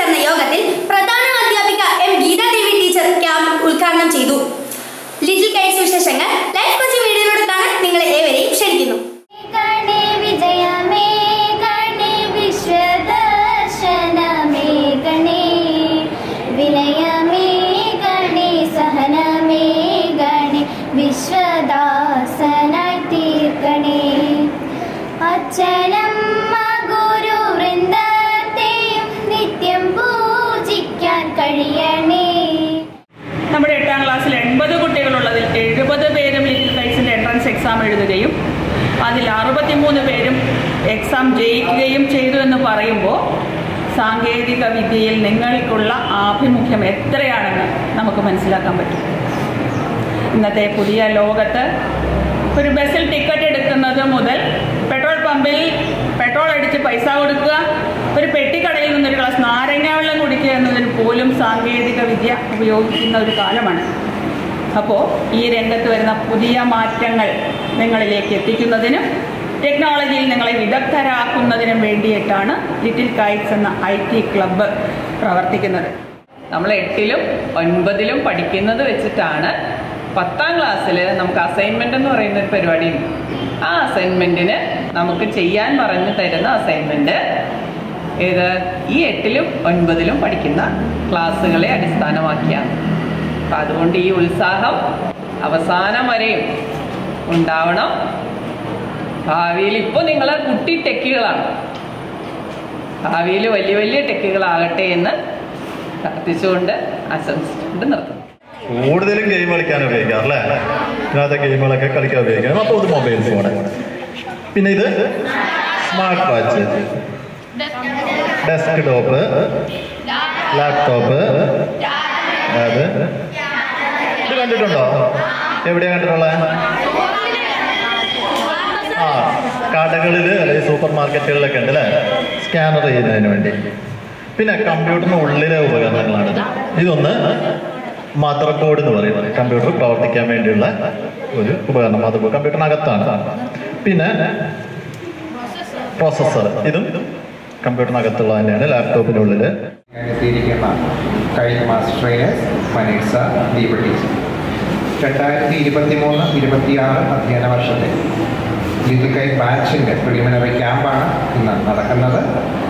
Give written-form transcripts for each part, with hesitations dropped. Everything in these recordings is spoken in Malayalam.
ചേർന്ന യോഗത്തിൽ പ്രധാന അധ്യാപിക എം ഗീതാദേവി ടീച്ചർ ക്യാമ്പ് ഉദ്ഘാടനം ചെയ്തു. ലിറ്റിൽ കൈറ്റ്സ് വിശേഷങ്ങൾ ലൈഫ് കോച്ചിംഗ് വീഡിയോയിലൂടെ കാണാൻ നിങ്ങളെ ഏവരെയും ക്ഷണിക്കുന്നു. വിശ്വദാസനായി തീർക്കണേ അച്ഛനമ്മ ഗുരു വൃന്ദത്തെയും നിത്യം പൂജിക്കാൻ കഴിയണേ. നമ്മുടെ 8ാം ക്ലാസ്സിൽ 80 കുട്ടികളുള്ളതിൽ 70 പേരും ലിറ്റിൽ കൈറ്റ്സിൻ്റെ എൻട്രൻസ് എക്സാം എഴുതുകയും അതിൽ 63 പേരും എക്സാം ജയിക്കുകയും ചെയ്തു എന്ന് പറയുമ്പോൾ സാങ്കേതിക വിദ്യയിൽ നിങ്ങൾക്കുള്ള ആഭിമുഖ്യം എത്രയാണെന്ന് നമുക്ക് മനസ്സിലാക്കാൻ പറ്റും. ഇന്നത്തെ പുതിയ ലോകത്ത് ഒരു ബസ്സിൽ ടിക്കറ്റ് എടുക്കുന്നത് മുതൽ പെട്രോൾ പമ്പിൽ പെട്രോൾ അടിച്ച് പൈസ കൊടുക്കുക, ഒരു പെട്ടിക്കടയിൽ നിന്നൊരു ഗ്ലാസ് നാരങ്ങ വെള്ളം കുടിക്കുക എന്നതിന് പോലും സാങ്കേതിക വിദ്യ ഉപയോഗിക്കുന്ന ഒരു കാലമാണ്. അപ്പോൾ ഈ രംഗത്ത് വരുന്ന പുതിയ മാറ്റങ്ങൾ നിങ്ങളിലേക്ക് എത്തിക്കുന്നതിനും ടെക്നോളജിയിൽ നിങ്ങളെ വിദഗ്ധരാക്കുന്നതിനും വേണ്ടിയിട്ടാണ് ലിറ്റിൽ കൈറ്റ്സ് എന്ന IT ക്ലബ്ബ് പ്രവർത്തിക്കുന്നത്. നമ്മൾ 8ലും 9ലും പഠിക്കുന്നത് വെച്ചിട്ടാണ് 10ാം ക്ലാസ്സിൽ നമുക്ക് അസൈൻമെൻ്റ് എന്ന് പറയുന്ന ഒരു പരിപാടിയുണ്ട്. ആ അസൈൻമെൻറ്റിന് നമുക്ക് ചെയ്യാൻ പറഞ്ഞു തരുന്ന അസൈൻമെൻറ്റ് ഇത് ഈ 8ലും 9ലും പഠിക്കുന്ന ക്ലാസ്സുകളെ അടിസ്ഥാനമാക്കിയാണ്. അപ്പം അതുകൊണ്ട് ഈ ഉത്സാഹം അവസാനം വരെയും ഉണ്ടാവണം. ഭാവിയിൽ ഇപ്പോൾ നിങ്ങൾ കുട്ടി ടെക്കുകളാണ്, ഭാവിയിൽ വലിയ വലിയ ടെക്കുകളാകട്ടെ എന്ന് പ്രാർത്ഥിച്ചുകൊണ്ട് ആശംസിച്ചുകൊണ്ട് നിർത്തുന്നു. കൂടുതലും ഗെയിം കളിക്കാൻ ഉപയോഗിക്കാം അല്ലേ? ഇതിനകത്തെ ഗെയിമുകളൊക്കെ കളിക്കാൻ ഉപയോഗിക്കാം. അപ്പോൾ ഇത് മൊബൈൽ ഫോണ്, പിന്നെ ഇത് smart watch, desktop, laptop. അത് ഇത് കണ്ടിട്ടുണ്ടോ? എവിടെയാണ് കണ്ടിട്ടുള്ളത്? കടകളിൽ അല്ലെങ്കിൽ സൂപ്പർ മാർക്കറ്റുകളിലൊക്കെ ഉണ്ട് അല്ലേ, സ്കാനർ ചെയ്യുന്നതിന് വേണ്ടി. പിന്നെ കമ്പ്യൂട്ടറിന് ഉള്ളിലെ ഉപകരണങ്ങളാണിത്. ഇതൊന്ന് മദർ ബോർഡ് എന്ന് പറയുന്നത്, കമ്പ്യൂട്ടർ പ്രവർത്തിക്കാൻ വേണ്ടിയുള്ള ഒരു ഉപകരണം. മദർ ബോർഡ് കമ്പ്യൂട്ടറിനകത്താണ്. പിന്നെ പ്രോസസ്സർ, ഇതും കമ്പ്യൂട്ടറിനകത്തുള്ള തന്നെയാണ്, ലാപ്ടോപ്പിനുള്ളിൽ. എത്തിയിരിക്കുന്ന കൈറ്റ് മാസ്റ്റർ ട്രെയിനേഴ്സ് ഫനീസ ദീപട്ടി 2023-26 അധ്യയന വർഷത്തെ ലിറ്റിൽ കൈറ്റ് ബാച്ചിൻ്റെ പ്രിലിമിനറി ക്യാമ്പാണ് ഇന്ന് നടക്കുന്നത്.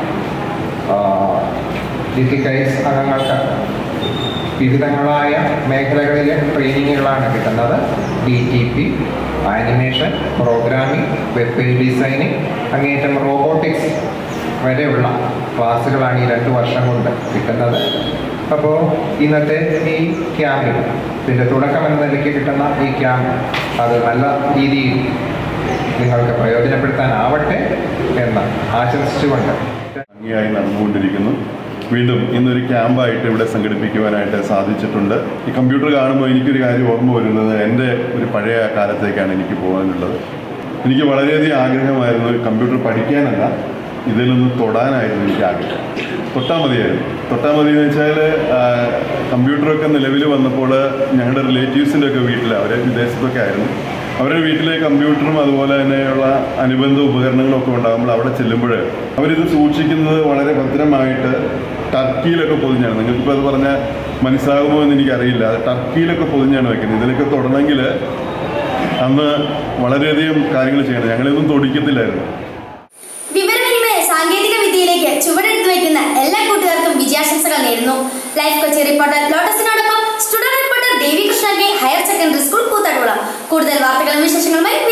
ലിറ്റിൽ കൈറ്റ്സ് അംഗങ്ങൾക്ക് വിവിധങ്ങളായ മേഖലകളിലെ ട്രെയിനിങ്ങുകളാണ് കിട്ടുന്നത്. DTP, animation, programming, web page designing, അങ്ങേയറ്റം റോബോട്ടിക്സ് വരെയുള്ള ക്ലാസ്സുകളാണ് ഈ 2 വർഷം കൊണ്ട് കിട്ടുന്നത്. അപ്പോൾ ഇന്നത്തെ ഈ ക്യാമ്പിൽ ഇതിൻ്റെ തുടക്കം എന്ന നിലയ്ക്ക് കിട്ടുന്ന ഈ ക്യാമ്പ് അത് നല്ല രീതിയിൽ നിങ്ങൾക്ക് പ്രയോജനപ്പെടുത്താനാവട്ടെ എന്ന് ആശംസിച്ചുകൊണ്ട് ഭംഗിയായി നടന്നുകൊണ്ടിരിക്കുന്നു. വീണ്ടും ഇന്നൊരു ക്യാമ്പായിട്ട് ഇവിടെ സംഘടിപ്പിക്കുവാനായിട്ട് സാധിച്ചിട്ടുണ്ട്. ഈ കമ്പ്യൂട്ടർ കാണുമ്പോൾ എനിക്കൊരു കാര്യം ഓർമ്മ വരുന്നത് എൻ്റെ ഒരു പഴയ കാലത്തേക്കാണ് എനിക്ക് പോകാനുള്ളത്. എനിക്ക് വളരെയധികം ആഗ്രഹമായിരുന്നു കമ്പ്യൂട്ടർ പഠിക്കാനല്ല, ഇതിലൊന്ന് തൊടാനായിരുന്നു എനിക്ക് ആഗ്രഹം. തൊട്ടാൽ മതിയായിരുന്നു. തൊട്ടാൽ മതി എന്ന് വെച്ചാൽ കമ്പ്യൂട്ടറൊക്കെ നിലവിൽ വന്നപ്പോൾ ഞങ്ങളുടെ റിലേറ്റീവ്സിൻ്റെ ഒക്കെ വീട്ടിൽ, അവർ വിദേശത്തൊക്കെ ആയിരുന്നു, അവരുടെ വീട്ടിലെ കമ്പ്യൂട്ടറും അതുപോലെ തന്നെയുള്ള അനുബന്ധ ഉപകരണങ്ങളൊക്കെ ഉണ്ടാകുമ്പോൾ അവിടെ ചെല്ലുമ്പോൾ അവരിത് സൂക്ഷിക്കുന്നത് വളരെ ഭദ്രമായിട്ട് ടർക്കിയിലൊക്കെ പൊതിഞ്ഞാണ്. നിങ്ങൾക്കിപ്പോൾ അത് പറഞ്ഞാൽ മനസ്സിലാകുമോ എന്ന് എനിക്കറിയില്ല. അത് ടർക്കിയിലൊക്കെ പൊതിഞ്ഞാണ് വെക്കുന്നത്. ഇതിലൊക്കെ തൊടണമെങ്കിൽ അന്ന് വളരെയധികം കാര്യങ്ങൾ ചെയ്യണം. ഞങ്ങളിതൊന്നും തൊടിക്കത്തില്ലായിരുന്നു. വിവരവിനിമയ സാങ്കേതിക വിദ്യയിലേക്ക് ചുവടെടുത്ത് വയ്ക്കുന്ന എല്ലാ കൂട്ടുകാർക്കും വിജയാശംസകൾ നേരുന്നു. ലൈഫ് കോച്ച് റിപ്പോർട്ടർ ലോട്ടസിനോടൊപ്പം student reporter Devi Krishna K, higher secondary school Koothattukulam. കൂടുതൽ വാർത്തകളും വിശേഷങ്ങളുമായി